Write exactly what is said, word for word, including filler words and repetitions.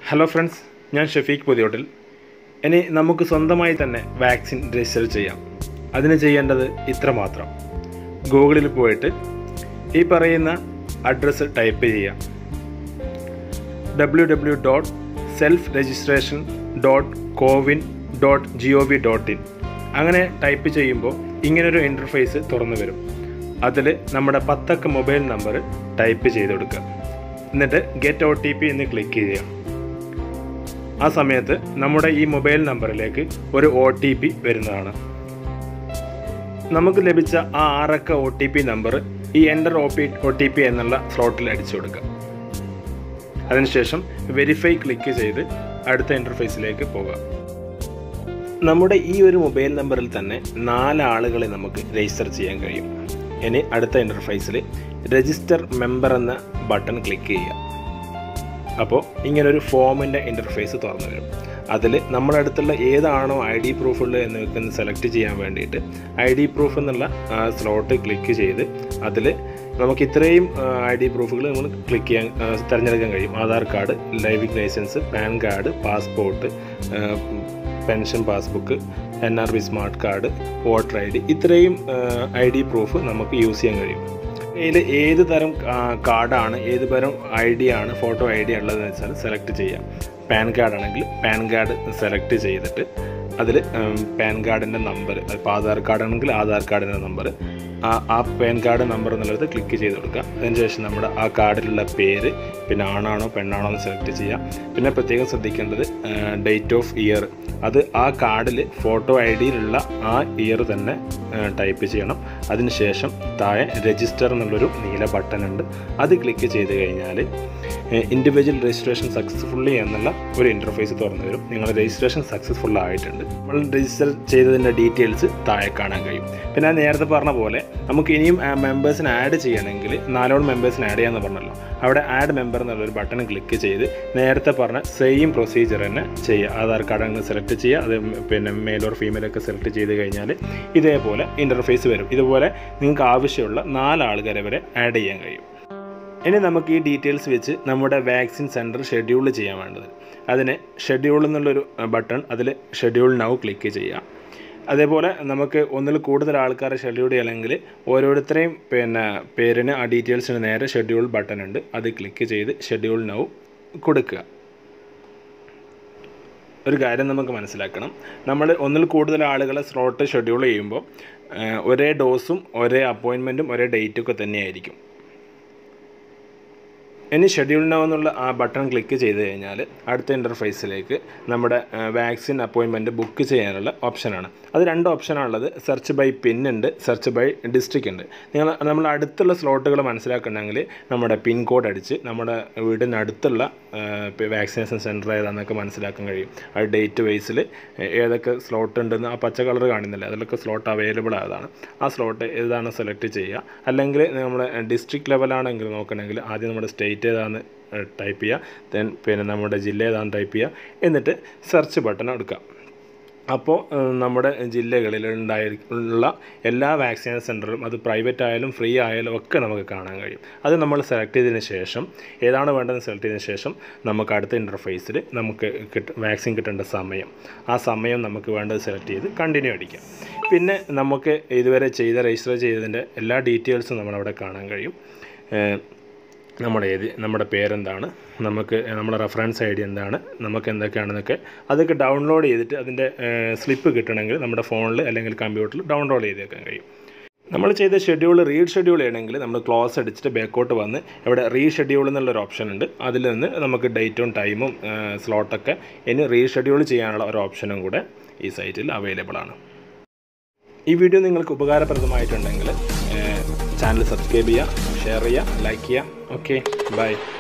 Hello friends, ഞാൻ ഷഫീഖ് പുതിയോട്ടിൽ. ഇനി നമുക്ക് സ്വന്തമായി തന്നെ വാക്സിൻ രജിസ്റ്റർ ചെയ്യാം. അതിന് ചെയ്യേണ്ടത് ഇത്ര മാത്രം. ഗൂഗിളിൽ പോയിട്ട് ഈ പറയുന്ന അഡ്രസ്സ് ടൈപ്പ് ചെയ്യാം. W W dot self registration dot CoWIN dot G O V dot in അങ്ങനെ ടൈപ്പ് ചെയ്യുമ്പോൾ ഇങ്ങനൊരു ഇൻ്റർഫേസ് തുറന്നു വരും. അതിൽ നമ്മുടെ പത്തക്ക മൊബൈൽ നമ്പർ ടൈപ്പ് ചെയ്ത് കൊടുക്കുക. എന്നിട്ട് ഗെറ്റ് ഒ ടി പി എന്ന് ക്ലിക്ക് ചെയ്യുക. ആ സമയത്ത് നമ്മുടെ ഈ മൊബൈൽ നമ്പറിലേക്ക് ഒരു ഒ ടി പി വരുന്നതാണ്. നമുക്ക് ലഭിച്ച ആ ആറക്ക ഒ ടി പി നമ്പർ ഈ enter O P O T P എന്നുള്ള സ്ലോട്ടിൽ അടിച്ചു കൊടുക്കുക. അതിനുശേഷം വെരിഫൈ ക്ലിക്ക് ചെയ്ത് അടുത്ത ഇൻ്റർഫേസിലേക്ക് പോകുക. നമ്മുടെ ഈ ഒരു മൊബൈൽ നമ്പറിൽ തന്നെ നാലാളുകളെ നമുക്ക് രജിസ്റ്റർ ചെയ്യാൻ കഴിയും. ഇനി അടുത്ത ഇൻ്റർഫേസിൽ രജിസ്റ്റർ മെമ്പർ എന്ന ബട്ടൺ ക്ലിക്ക് ചെയ്യുക. അപ്പോൾ ഇങ്ങനൊരു ഫോമിൻ്റെ ഇൻ്റർഫേസ് തുറന്നു വരും. അതിൽ നമ്മുടെ അടുത്തുള്ള ഏതാണോ ഐ ഡി പ്രൂഫ് ഉള്ളത് എന്ന് വെക്കുന്ന സെലക്ട് ചെയ്യാൻ വേണ്ടിയിട്ട് ഐ ഡി പ്രൂഫ് എന്നുള്ള സ്ലോട്ട് ക്ലിക്ക് ചെയ്ത് അതിൽ നമുക്ക് ഇത്രയും ഐ ഡി പ്രൂഫുകൾ നമ്മൾ ക്ലിക്ക് ചെയ്യാൻ തിരഞ്ഞെടുക്കാൻ കഴിയും. Aadhaar card, driving licence, PAN card, passport, pension passbook, N R B smart card, voter I D, ഇത്രയും ഐ ഡി പ്രൂഫ് നമുക്ക് യൂസ് ചെയ്യാൻ കഴിയും. ഇതിൽ ഏത് തരം കാർഡാണ്, ഏത് തരം ഐ ഡി ആണ്, ഫോട്ടോ ഐ ഡി ഉള്ളതെന്ന് വെച്ചാൽ സെലക്ട് ചെയ്യാം. പാൻ കാർഡ് ആണെങ്കിൽ പാൻ കാർഡ് സെലക്ട് ചെയ്തിട്ട് അതിൽ പാൻ കാർഡിൻ്റെ നമ്പർ, ഇപ്പോൾ ആധാർ കാർഡ് ആണെങ്കിൽ ആധാർ കാർഡിൻ്റെ നമ്പർ, ആ ആ പാൻ കാർഡ് നമ്പർ എന്നുള്ളത് ക്ലിക്ക് ചെയ്ത് കൊടുക്കുക. അതിനുശേഷം നമ്മുടെ ആ കാർഡിലുള്ള പേര്, പിന്നെ ആണാണോ പെണ്ണാണോ എന്ന് സെലക്ട് ചെയ്യാം. പിന്നെ പ്രത്യേകം ശ്രദ്ധിക്കേണ്ടത് ഡേറ്റ് ഓഫ് ഇയർ, അത് ആ കാർഡിൽ ഫോട്ടോ ഐ ഡിയിലുള്ള ആ ഇയർ തന്നെ ടൈപ്പ് ചെയ്യണം. അതിനുശേഷം താഴെ രജിസ്റ്റർ എന്നുള്ളൊരു നീല ബട്ടൺ ഉണ്ട്. അത് ക്ലിക്ക് ചെയ്ത് കഴിഞ്ഞാൽ ഇൻഡിവിജ്വൽ രജിസ്ട്രേഷൻ സക്സസ്ഫുള്ളി എന്നുള്ള ഒരു ഇൻ്റർഫേസ് തുറന്നു വരും. നിങ്ങളുടെ രജിസ്ട്രേഷൻ സക്സസ്ഫുൾ ആയിട്ടുണ്ട്. നമ്മൾ രജിസ്റ്റർ ചെയ്തതിൻ്റെ ഡീറ്റെയിൽസ് താഴെ കാണാൻ കഴിയും. പിന്നെ ഞാൻ നേരത്തെ പറഞ്ഞ പോലെ നമുക്ക് ഇനിയും മെമ്പേഴ്സിനെ ആഡ് ചെയ്യണമെങ്കിൽ നാലോളം മെമ്പേഴ്സിനെ ആഡ് ചെയ്യാമെന്ന് പറഞ്ഞല്ലോ. അവിടെ ആഡ് മെമ്പർ എന്നുള്ളൊരു ബട്ടൺ ക്ലിക്ക് ചെയ്ത് നേരത്തെ പറഞ്ഞ സെയിം പ്രൊസീജിയർ തന്നെ ചെയ്യുക. ആധാർ കാർഡ് അങ്ങ് സെലക്ട് ചെയ്യുക. അത് പിന്നെ മെയിൽ ഓർ ഫീമെയിലൊക്കെ സെലക്ട് ചെയ്ത് കഴിഞ്ഞാൽ ഇതേപോലെ ഇൻ്റർഫേസ് വരും. ഇതുപോലെ നിങ്ങൾക്ക് ആവശ്യമുള്ള നാലാൾക്കാരെ വരെ ആഡ് ചെയ്യാൻ കഴിയും. ഇനി നമുക്ക് ഈ ഡീറ്റെയിൽസ് വെച്ച് നമ്മുടെ വാക്സിൻ സെൻറ്റർ ഷെഡ്യൂൾ ചെയ്യാൻ വേണ്ടത്. അതിന് ഷെഡ്യൂൾ എന്നുള്ളൊരു ബട്ടൺ, അതിൽ ഷെഡ്യൂൾ നൗ ക്ലിക്ക് ചെയ്യുക. അതേപോലെ നമുക്ക് ഒന്നിൽ കൂടുതൽ ആൾക്കാരെ ഷെഡ്യൂൾ ചെയ്യണമെങ്കിൽ ഓരോരുത്തരെയും പിന്നെ പേരിന് ആ ഡീറ്റെയിൽസിന് നേരെ ഷെഡ്യൂൾ ബട്ടൺ ഉണ്ട്. അത് ക്ലിക്ക് ചെയ്ത് ഷെഡ്യൂൾ നൗ കൊടുക്കുക. ഒരു കാര്യം നമുക്ക് മനസ്സിലാക്കണം, നമ്മൾ ഒന്നിൽ കൂടുതൽ ആളുകളെ സ്ലോട്ട് ഷെഡ്യൂൾ ചെയ്യുമ്പോൾ ഒരേ ഡോസും ഒരേ അപ്പോയിൻമെൻറ്റും ഒരേ ഡേറ്റൊക്കെ തന്നെയായിരിക്കും. ഇനി ഷെഡ്യൂൾ നൗ എന്നുള്ള ആ ബട്ടൺ ക്ലിക്ക് ചെയ്ത് കഴിഞ്ഞാൽ അടുത്ത ഇൻ്റർഫേസിലേക്ക് നമ്മുടെ വാക്സിൻ അപ്പോയിൻമെൻറ്റ് ബുക്ക് ചെയ്യാനുള്ള ഓപ്ഷനാണ്. അത് രണ്ട് ഓപ്ഷനാണുള്ളത്. സെർച്ച് ബൈ പിൻ ഉണ്ട്, സെർച്ച് ബൈ ഡിസ്ട്രിക്റ്റ് ഉണ്ട്. നിങ്ങൾ നമ്മൾ അടുത്തുള്ള സ്ലോട്ടുകൾ മനസ്സിലാക്കണമെങ്കിൽ നമ്മുടെ പിൻ കോഡ് അടിച്ച് നമ്മുടെ വീടിനടുത്തുള്ള വാക്സിനേഷൻ സെൻറ്റർ ഏതാണെന്നൊക്കെ മനസ്സിലാക്കാൻ കഴിയും. ആ ഡേറ്റ് വൈസിൽ ഏതൊക്കെ സ്ലോട്ട് ഉണ്ടെന്ന് ആ പച്ച കളർ കാണുന്നില്ല, അതിലൊക്കെ സ്ലോട്ട് അവൈലബിൾ ആയതാണ്. ആ സ്ലോട്ട് ഏതാണ് സെലക്ട് ചെയ്യുക. അല്ലെങ്കിൽ നമ്മുടെ ഡിസ്ട്രിക്ട് ലെവലാണെങ്കിൽ നോക്കണമെങ്കിൽ ആദ്യം നമ്മുടെ സ്റ്റേറ്റ് ഏതാണെന്ന് ടൈപ്പ് ചെയ്യുക. ദെൻ പിന്നെ നമ്മുടെ ജില്ല ഏതാണെന്ന് ടൈപ്പ് ചെയ്യുക. എന്നിട്ട് സെർച്ച് ബട്ടൺ എടുക്കുക. അപ്പോൾ നമ്മുടെ ജില്ലകളിൽ ഉണ്ടായിട്ടുള്ള എല്ലാ വാക്സിനേഷൻ സെൻറ്ററും, അത് പ്രൈവറ്റ് ആയാലും ഫ്രീ ആയാലും ഒക്കെ നമുക്ക് കാണാൻ കഴിയും. അത് നമ്മൾ സെലക്ട് ചെയ്തതിന് ശേഷം ഏതാണ് വേണ്ടതെന്ന് സെലക്ട് ചെയ്തതിന് ശേഷം നമുക്ക് അടുത്ത ഇൻ്റർഫേസിൽ നമുക്ക് കിട്ട വാക്സിൻ കിട്ടേണ്ട സമയം, ആ സമയം നമുക്ക് വേണ്ടത് സെലക്ട് ചെയ്ത് കണ്ടിന്യൂ അടിക്കാം. പിന്നെ നമുക്ക് ഇതുവരെ ചെയ്ത രജിസ്റ്റർ ചെയ്തതിൻ്റെ എല്ലാ ഡീറ്റെയിൽസും നമ്മളവിടെ കാണാൻ കഴിയും. നമ്മുടെ ഏത് നമ്മുടെ പേരെന്താണ്, നമുക്ക് നമ്മുടെ റെഫറൻസ് ഐ ഡി എന്താണ്, നമുക്ക് എന്തൊക്കെയാണെന്നൊക്കെ അതൊക്കെ ഡൗൺലോഡ് ചെയ്തിട്ട് അതിൻ്റെ സ്ലിപ്പ് കിട്ടണമെങ്കിൽ നമ്മുടെ ഫോണിൽ അല്ലെങ്കിൽ കമ്പ്യൂട്ടറിൽ ഡൗൺലോഡ് ചെയ്തേക്കാൻ കഴിയും. നമ്മൾ ചെയ്ത ഷെഡ്യൂൾ റീഡ് ഷെഡ്യൂൾ ചെയ്യണമെങ്കിൽ നമ്മൾ ക്ലോസ് അടിച്ചിട്ട് ബാക്കോട്ട് വന്ന് ഇവിടെ റീ ഷെഡ്യൂൾ എന്നുള്ളൊരു ഓപ്ഷൻ ഉണ്ട്. അതിൽ നിന്ന് നമുക്ക് ഡേറ്റും ടൈമും സ്ലോട്ടൊക്കെ ഇനി റീ ഷെഡ്യൂൾ ചെയ്യാനുള്ള ഒരു ഓപ്ഷനും കൂടെ ഈ സൈറ്റിൽ അവൈലബിൾ ആണ്. ഈ വീഡിയോ നിങ്ങൾക്ക് ഉപകാരപ്രദമായിട്ടുണ്ടെങ്കിൽ ചാനൽ സബ്സ്ക്രൈബ് ചെയ്യുക, ഷെയർ ചെയ്യുക, ലൈക്ക് ചെയ്യുക. Okay, by.